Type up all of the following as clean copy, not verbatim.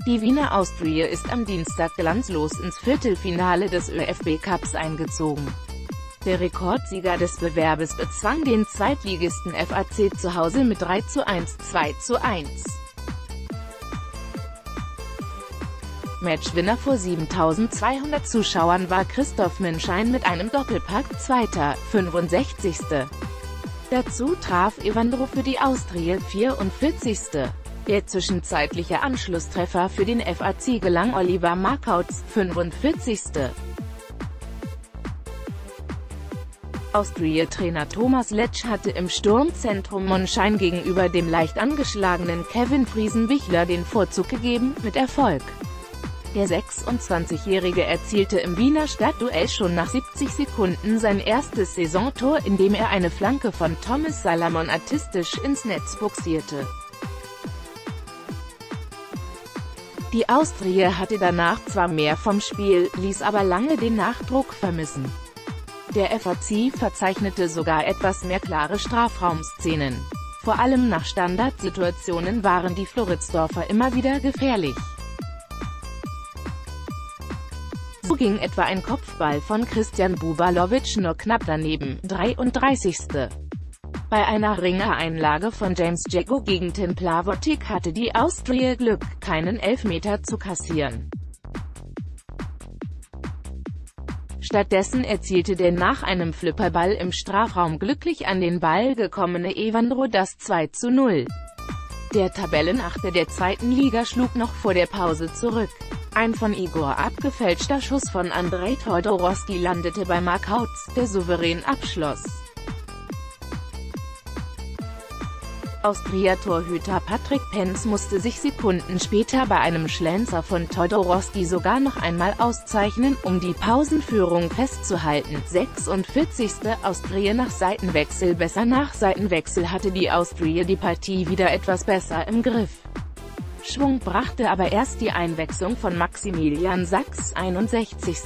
Die Wiener Austria ist am Dienstag glanzlos ins Viertelfinale des ÖFB-Cups eingezogen. Der Rekordsieger des Bewerbes bezwang den Zweitligisten FAC zu Hause mit 3:1, 2:1. Matchwinner vor 7.200 Zuschauern war Christoph Menschein mit einem Doppelpack Zweiter, 65. Dazu traf Evandro für die Austria 44. Der zwischenzeitliche Anschlusstreffer für den FAC gelang Oliver Markautz, 45. Austria-Trainer Thomas Letsch hatte im Sturmzentrum Monschein gegenüber dem leicht angeschlagenen Kevin Friesenbichler den Vorzug gegeben, mit Erfolg. Der 26-Jährige erzielte im Wiener Stadtduell schon nach 70 Sekunden sein erstes Saisontor, indem er eine Flanke von Thomas Salamon artistisch ins Netz buxierte. Die Austria hatte danach zwar mehr vom Spiel, ließ aber lange den Nachdruck vermissen. Der FAC verzeichnete sogar etwas mehr klare Strafraumszenen. Vor allem nach Standardsituationen waren die Floridsdorfer immer wieder gefährlich. So ging etwa ein Kopfball von Christian Bubalovic nur knapp daneben, 33. Bei einer Ringereinlage von James Dzeko gegen Tim Plavotic hatte die Austria Glück, keinen Elfmeter zu kassieren. Stattdessen erzielte der nach einem Flipperball im Strafraum glücklich an den Ball gekommene Evandro das 2:0. Der Tabellenachter der zweiten Liga schlug noch vor der Pause zurück. Ein von Igor abgefälschter Schuss von Andrej Todorowski landete bei Markautz, der souverän abschloss. Austria-Torhüter Patrick Penz musste sich Sekunden später bei einem Schlenzer von Todorowski sogar noch einmal auszeichnen, um die Pausenführung festzuhalten. 46. Austria nach Seitenwechsel. Besser nach Seitenwechsel hatte die Austria die Partie wieder etwas besser im Griff. Schwung brachte aber erst die Einwechslung von Maximilian Sachs, 61.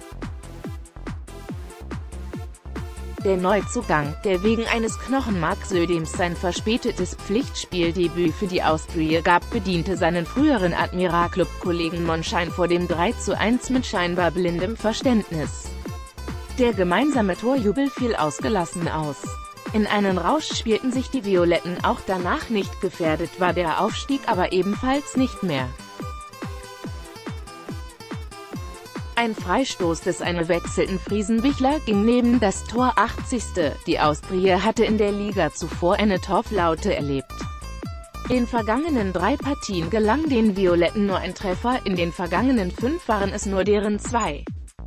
Der Neuzugang, der wegen eines Knochenmarksödems sein verspätetes Pflichtspieldebüt für die Austria gab, bediente seinen früheren Admira-Club-Kollegen Monschein vor dem 3:1 mit scheinbar blindem Verständnis. Der gemeinsame Torjubel fiel ausgelassen aus. In einen Rausch spielten sich die Violetten, auch danach nicht gefährdet war der Aufstieg aber ebenfalls nicht mehr. Ein Freistoß des eingewechselten Friesenbichler ging neben das Tor 80. Die Austria hatte in der Liga zuvor eine Torflaute erlebt. In den vergangenen 3 Partien gelang den Violetten nur ein Treffer, in den vergangenen 5 waren es nur deren 2.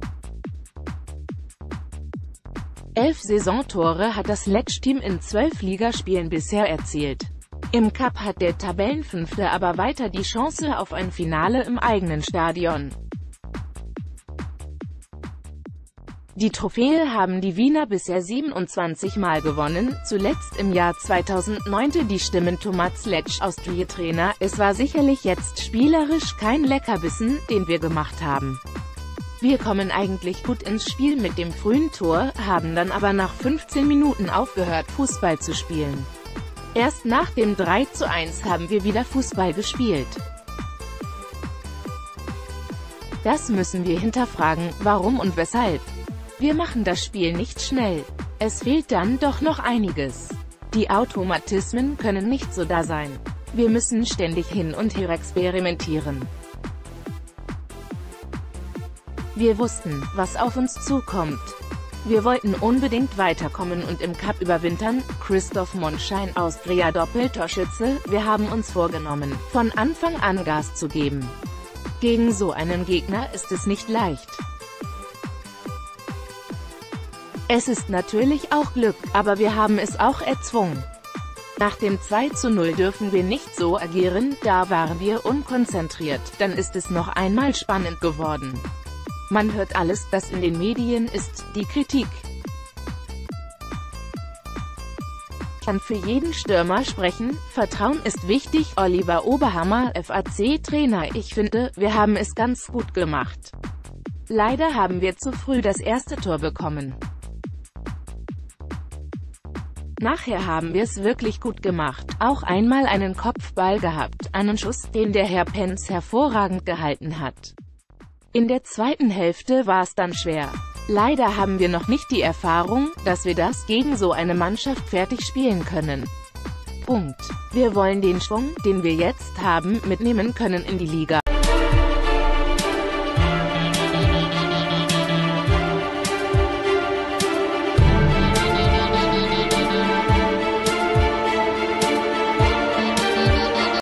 11 Saisontore hat das Letsch-Team in 12 Ligaspielen bisher erzielt. Im Cup hat der Tabellenfünfte aber weiter die Chance auf ein Finale im eigenen Stadion. Die Trophäe haben die Wiener bisher 27 Mal gewonnen, zuletzt im Jahr 2009. Die Stimmen Thomas Letsch, Austria-Trainer: Es war sicherlich jetzt spielerisch kein Leckerbissen, den wir gemacht haben. Wir kommen eigentlich gut ins Spiel mit dem frühen Tor, haben dann aber nach 15 Minuten aufgehört, Fußball zu spielen. Erst nach dem 3:1 haben wir wieder Fußball gespielt. Das müssen wir hinterfragen, warum und weshalb. Wir machen das Spiel nicht schnell. Es fehlt dann doch noch einiges. Die Automatismen können nicht so da sein. Wir müssen ständig hin und her experimentieren. Wir wussten, was auf uns zukommt. Wir wollten unbedingt weiterkommen und im Cup überwintern. Christoph Monschein, Austria Doppeltorschütze: Wir haben uns vorgenommen, von Anfang an Gas zu geben. Gegen so einen Gegner ist es nicht leicht. Es ist natürlich auch Glück, aber wir haben es auch erzwungen. Nach dem 2:0 dürfen wir nicht so agieren, da waren wir unkonzentriert, dann ist es noch einmal spannend geworden. Man hört alles, das in den Medien ist, die Kritik. Kann für jeden Stürmer sprechen, Vertrauen ist wichtig. Oliver Oberhammer, FAC-Trainer: Ich finde, wir haben es ganz gut gemacht. Leider haben wir zu früh das erste Tor bekommen. Nachher haben wir es wirklich gut gemacht. Auch einmal einen Kopfball gehabt, einen Schuss, den der Herr Penz hervorragend gehalten hat. In der zweiten Hälfte war es dann schwer. Leider haben wir noch nicht die Erfahrung, dass wir das gegen so eine Mannschaft fertig spielen können. Punkt. Wir wollen den Schwung, den wir jetzt haben, mitnehmen können in die Liga.